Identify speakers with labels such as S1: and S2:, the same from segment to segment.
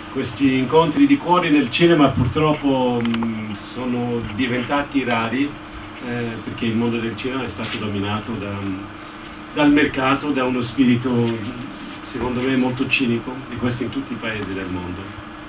S1: questi incontri di cuore nel cinema purtroppo sono diventati rari, perché il mondo del cinema è stato dominato dal mercato, da uno spirito secondo me molto cinico, e questo in tutti i paesi del mondo,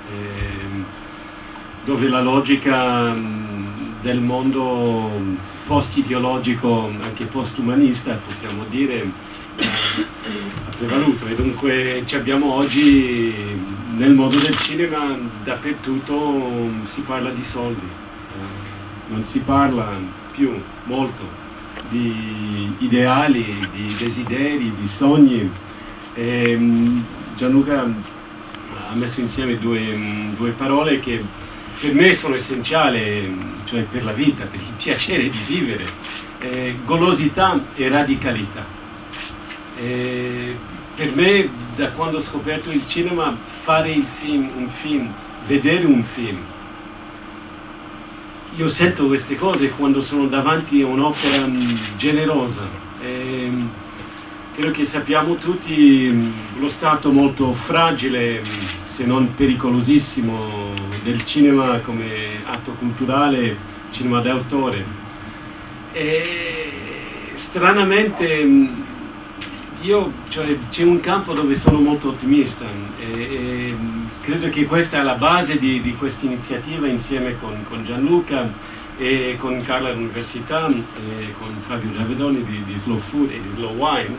S1: dove la logica del mondo post-ideologico, anche post-umanista, possiamo dire, ha prevaluto, e dunque ci abbiamo oggi nel mondo del cinema dappertutto si parla di soldi, non si parla più molto di ideali, di desideri, di sogni. Gianluca ha messo insieme due parole che per me sono essenziali, cioè per la vita, per il piacere di vivere, golosità e radicalità. Per me, da quando ho scoperto il cinema, fare un film, vedere un film, io sento queste cose quando sono davanti a un'opera generosa. Credo che sappiamo tutti lo stato molto fragile, se non pericolosissimo, del cinema come atto culturale, cinema d'autore. Stranamente c'è un campo dove sono molto ottimista, e credo che questa è la base di questa iniziativa, insieme con Gianluca e con Carla all'Università e con Fabio Giavedoni di Slow Food e di Slow Wine,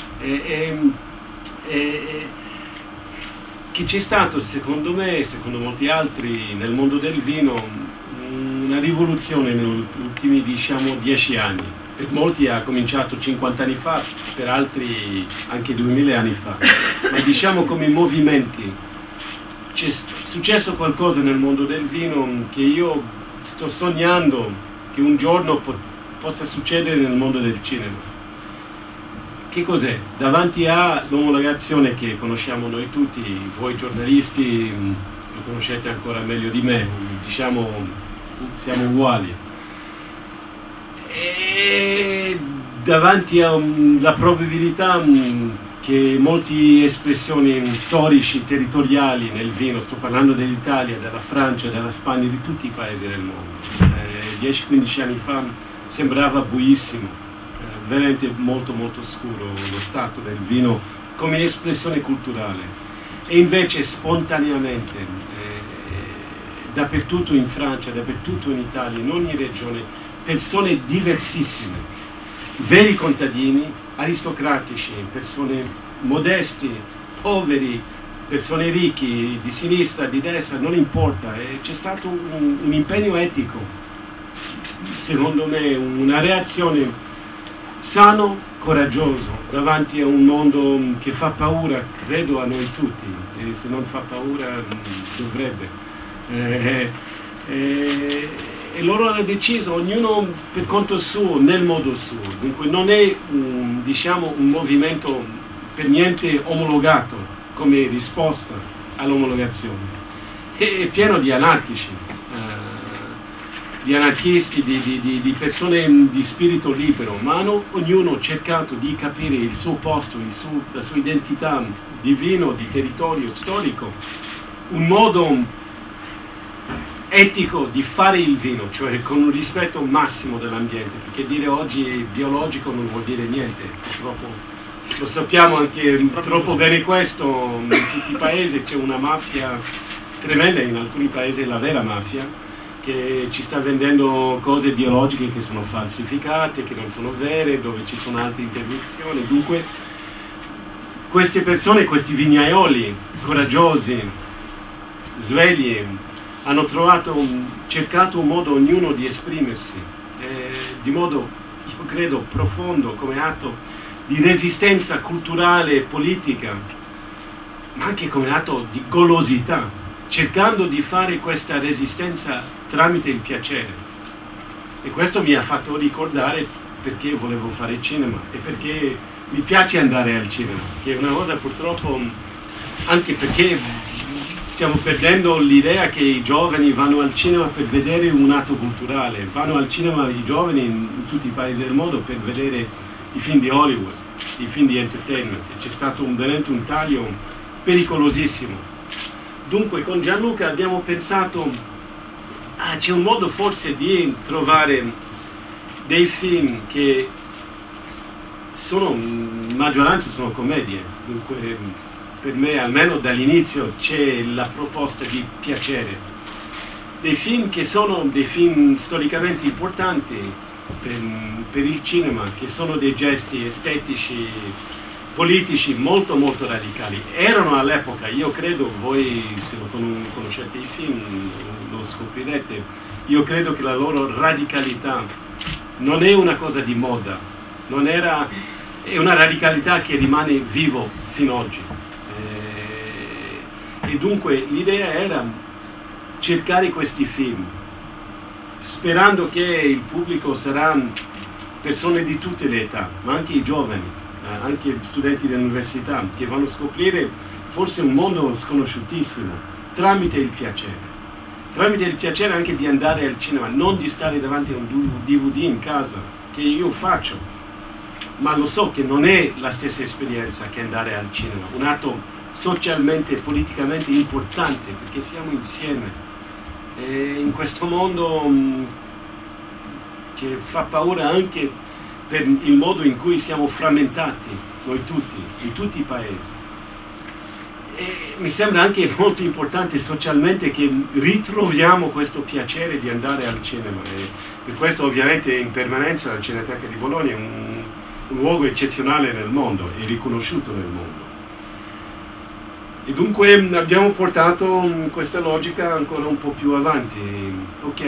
S1: che c'è stato, secondo me, secondo molti altri, nel mondo del vino una rivoluzione negli ultimi, diciamo, 10 anni. Per molti ha cominciato 50 anni fa, per altri anche 2000 anni fa, ma diciamo come movimenti c'è successo qualcosa nel mondo del vino che io sto sognando che un giorno possa succedere nel mondo del cinema. Che cos'è? Davanti all'omologazione che conosciamo noi tutti, voi giornalisti lo conoscete ancora meglio di me, diciamo siamo uguali. E davanti alla probabilità che molte espressioni storici, territoriali nel vino, sto parlando dell'Italia, della Francia, della Spagna, di tutti i paesi del mondo, 10-15 anni fa sembrava buissimo, veramente molto molto scuro lo stato del vino come espressione culturale, e invece spontaneamente dappertutto in Francia, dappertutto in Italia, in ogni regione, persone diversissime, veri contadini, aristocratici, persone modesti, poveri, persone ricchi, di sinistra, di destra, non importa, c'è stato un impegno etico, secondo me, una reazione sano, coraggioso, davanti a un mondo che fa paura, credo, a noi tutti, e se non fa paura dovrebbe. E loro hanno deciso, ognuno per conto suo, nel modo suo, dunque non è diciamo, un movimento per niente omologato come risposta all'omologazione, è pieno di anarchici, di anarchisti, di persone di spirito libero, ma hanno ognuno cercato di capire il suo posto, la sua identità di vino, di territorio storico, un modo etico di fare il vino, cioè con un rispetto massimo dell'ambiente, perché dire oggi è biologico non vuol dire niente, purtroppo lo sappiamo anche troppo bene questo, in tutti i paesi c'è una mafia tremenda, in alcuni paesi è la vera mafia, che ci sta vendendo cose biologiche che sono falsificate, che non sono vere, dove ci sono altre interdizioni. Dunque queste persone, questi vignaioli coraggiosi, svegli, hanno cercato un modo ognuno di esprimersi, di modo, io credo, profondo, come atto di resistenza culturale e politica, ma anche come atto di golosità, cercando di fare questa resistenza tramite il piacere. E questo mi ha fatto ricordare perché volevo fare cinema e perché mi piace andare al cinema, che è una cosa purtroppo, anche perché stiamo perdendo l'idea che i giovani vanno al cinema per vedere un atto culturale, vanno al cinema i giovani in tutti i paesi del mondo per vedere i film di Hollywood, i film di entertainment. C'è stato veramente un taglio pericolosissimo. Dunque con Gianluca abbiamo pensato, c'è un modo forse di trovare dei film che sono, maggioranza sono commedie, dunque per me almeno dall'inizio c'è la proposta di piacere. Dei film che sono dei film storicamente importanti per il cinema, che sono dei gesti estetici, politici molto molto radicali. Erano all'epoca, io credo, voi se lo conoscete i film lo scoprirete, io credo che la loro radicalità non è una cosa di moda, è una radicalità che rimane vivo fino ad oggi. E dunque l'idea era cercare questi film, sperando che il pubblico saranno persone di tutte le età, ma anche i giovani, anche studenti dell'università, che vanno a scoprire forse un mondo sconosciutissimo, tramite il piacere anche di andare al cinema, non di stare davanti a un DVD in casa, che io faccio, ma lo so che non è la stessa esperienza che andare al cinema, un atto socialmente e politicamente importante, perché siamo insieme. E in questo mondo che fa paura anche per il modo in cui siamo frammentati, noi tutti, in tutti i paesi. E mi sembra anche molto importante socialmente che ritroviamo questo piacere di andare al cinema. E per questo ovviamente in permanenza la Cineteca di Bologna è un luogo eccezionale nel mondo, è riconosciuto nel mondo. E dunque abbiamo portato questa logica ancora un po' più avanti. Ok,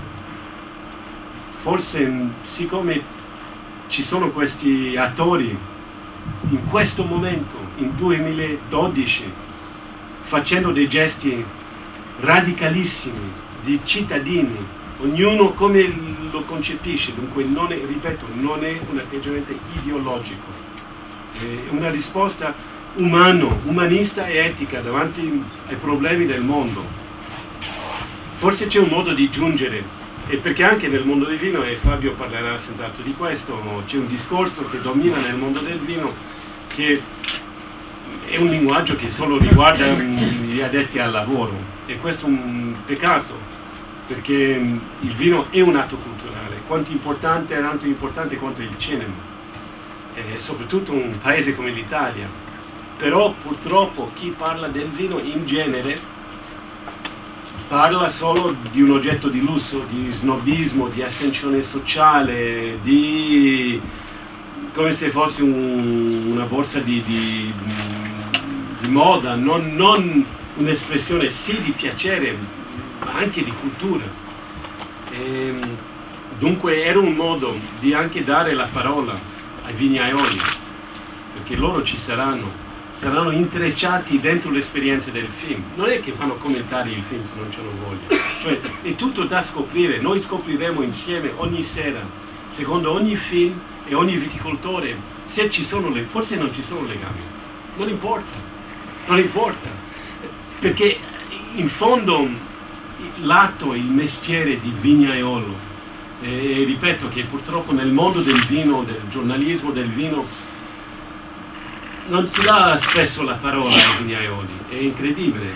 S1: forse siccome ci sono questi attori in questo momento, in 2012, facendo dei gesti radicalissimi di cittadini, ognuno come lo concepisce, dunque non è, ripeto, non è un atteggiamento ideologico, è una risposta umanista e etica davanti ai problemi del mondo. Forse c'è un modo di giungere, e perché anche nel mondo del vino, e Fabio parlerà senz'altro di questo, c'è un discorso che domina nel mondo del vino, che è un linguaggio che solo riguarda gli addetti al lavoro, e questo è un peccato, perché il vino è un atto culturale, quanto importante quanto il cinema, e soprattutto un paese come l'Italia. Però purtroppo chi parla del vino in genere parla solo di un oggetto di lusso, di snobismo, di ascensione sociale, di come se fosse una borsa di moda, non un'espressione sì di piacere, ma anche di cultura. E dunque era un modo di anche dare la parola ai vignaioli, perché loro ci saranno intrecciati dentro l'esperienza del film. Non è che fanno commentare il film se non ce lo vogliono, cioè è tutto da scoprire, noi scopriremo insieme ogni sera, secondo ogni film e ogni viticoltore, se ci sono forse non ci sono legami, non importa, perché in fondo l'atto, il mestiere di vignaiolo, e ripeto che purtroppo nel mondo del vino, del giornalismo del vino, non si dà spesso la parola ai vignaioli, è incredibile.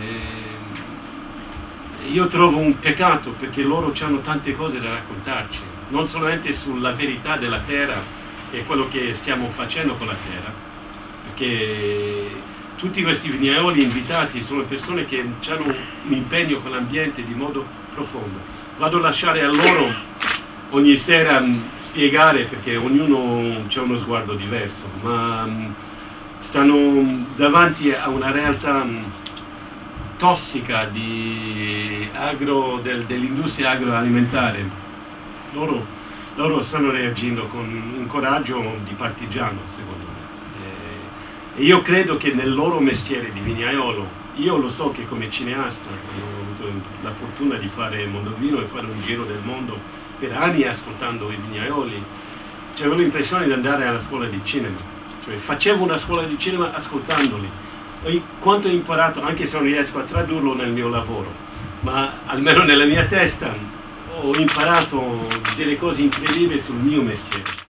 S1: Io trovo un peccato, perché loro hanno tante cose da raccontarci, non solamente sulla verità della terra e quello che stiamo facendo con la terra, perché tutti questi vignaioli invitati sono persone che hanno un impegno con l'ambiente di modo profondo. Vado a lasciare a loro ogni sera spiegare, perché ognuno ha uno sguardo diverso, ma stanno davanti a una realtà tossica dell'industria agroalimentare. Loro stanno reagendo con un coraggio di partigiano, secondo me. E io credo che nel loro mestiere di vignaiolo, io lo so che come cineasta, ho avuto la fortuna di fare Mondovino e fare un giro del mondo per anni ascoltando i vignaioli, avevo l'impressione di andare alla scuola di cinema. Cioè, facevo una scuola di cinema ascoltandoli. E quanto ho imparato, anche se non riesco a tradurlo nel mio lavoro, ma almeno nella mia testa ho imparato delle cose incredibili sul mio mestiere.